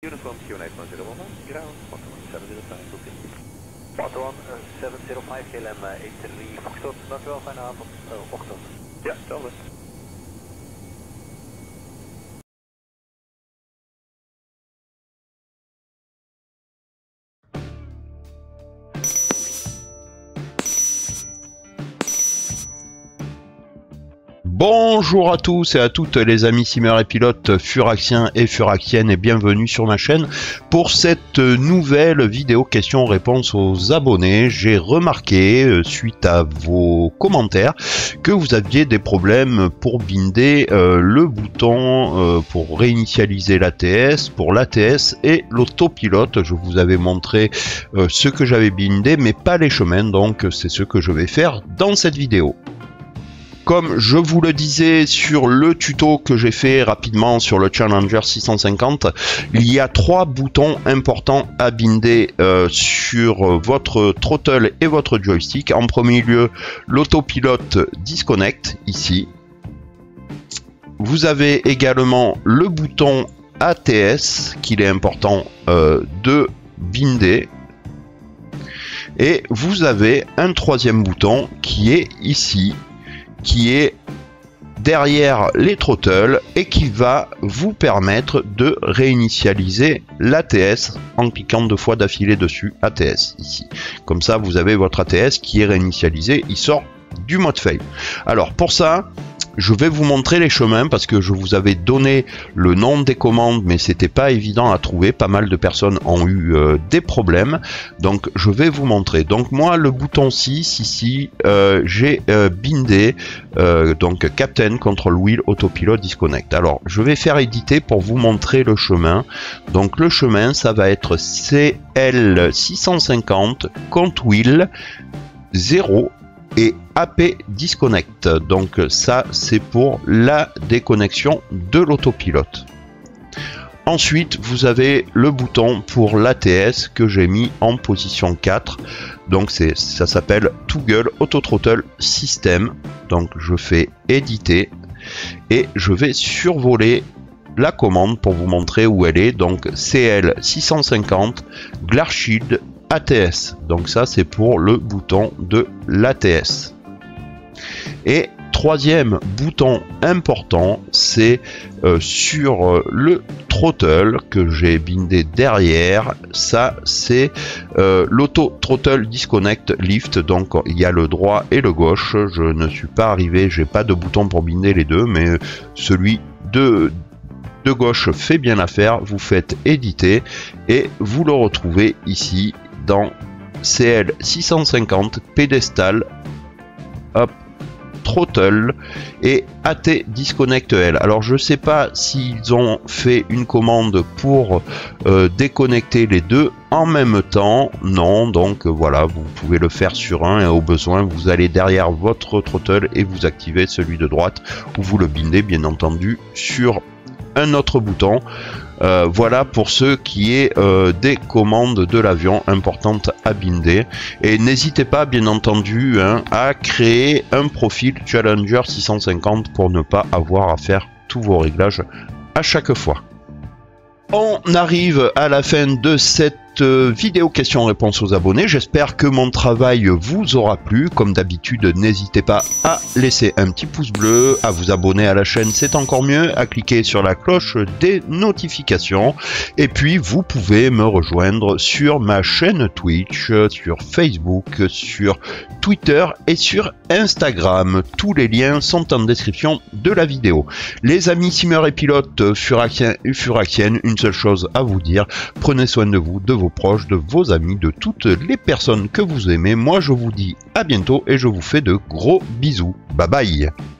Uniform Q91011, ground, 11705, oké. 11705 KLM 83 Foxtrot, dank u wel, fijne avond, ochtend. Ja, hetzelfde. Bonjour à tous et à toutes les amis simmers et pilotes furaxiens et furaxiennes et bienvenue sur ma chaîne pour cette nouvelle vidéo questions-réponses aux abonnés. J'ai remarqué suite à vos commentaires que vous aviez des problèmes pour binder le bouton pour réinitialiser l'ATS, pour l'ATS et l'autopilote. Je vous avais montré ce que j'avais bindé mais pas les chemins, donc c'est ce que je vais faire dans cette vidéo. Comme je vous le disais sur le tuto que j'ai fait rapidement sur le Challenger 650, il y a 3 boutons importants à binder sur votre throttle et votre joystick. En premier lieu, l'autopilote disconnect, ici. Vous avez également le bouton ATS qu'il est important de binder. Et vous avez un troisième bouton qui est ici, qui est derrière les throttles et qui va vous permettre de réinitialiser l'ATS en cliquant 2 fois d'affilée dessus, ATS ici. Comme ça, vous avez votre ATS qui est réinitialisé, il sort du mode fail. Alors pour ça, je vais vous montrer les chemins parce que je vous avais donné le nom des commandes mais c'était pas évident à trouver, pas mal de personnes ont eu des problèmes, donc je vais vous montrer. Donc moi le bouton 6 ici, j'ai bindé donc Captain Control Wheel Autopilot Disconnect. Alors je vais faire éditer pour vous montrer le chemin. Donc le chemin ça va être CL650 Count Wheel 0 et AP Disconnect. Donc ça c'est pour la déconnexion de l'autopilote. Ensuite vous avez le bouton pour l'ATS que j'ai mis en position 4. Donc ça s'appelle Toggle Auto Throttle System. Donc je fais éditer et je vais survoler la commande pour vous montrer où elle est. Donc CL650 Glare Shield ATS, donc ça c'est pour le bouton de l'ATS. Et troisième bouton important, c'est sur le throttle que j'ai bindé derrière. Ça c'est l'auto throttle disconnect lift, donc il y a le droit et le gauche. Je ne suis pas arrivé, j'ai pas de bouton pour binder les deux, mais celui de gauche fait bien l'affaire. Vous faites éditer et vous le retrouvez ici dans CL650 Pedestal, hop, Throttle et AT Disconnect L. Alors je sais pas s'ils ont fait une commande pour déconnecter les deux en même temps, non, donc voilà, vous pouvez le faire sur un et au besoin vous allez derrière votre throttle et vous activez celui de droite ou vous le bindez bien entendu sur un autre bouton. Voilà pour ce qui est des commandes de l'avion importantes à binder. Et n'hésitez pas bien entendu à créer un profil Challenger 650 pour ne pas avoir à faire tous vos réglages à chaque fois. On arrive à la fin de cette vidéo questions-réponses aux abonnés. J'espère que mon travail vous aura plu. Comme d'habitude, n'hésitez pas à laisser un petit pouce bleu, à vous abonner à la chaîne, c'est encore mieux, à cliquer sur la cloche des notifications. Et puis, vous pouvez me rejoindre sur ma chaîne Twitch, sur Facebook, sur Twitter et sur Instagram. Tous les liens sont en description de la vidéo. Les amis simmers et pilotes furaxiens et furaxiennes, une seule chose à vous dire, prenez soin de vous, de vos proches, de vos amis, de toutes les personnes que vous aimez. Moi je vous dis à bientôt et je vous fais de gros bisous. Bye bye.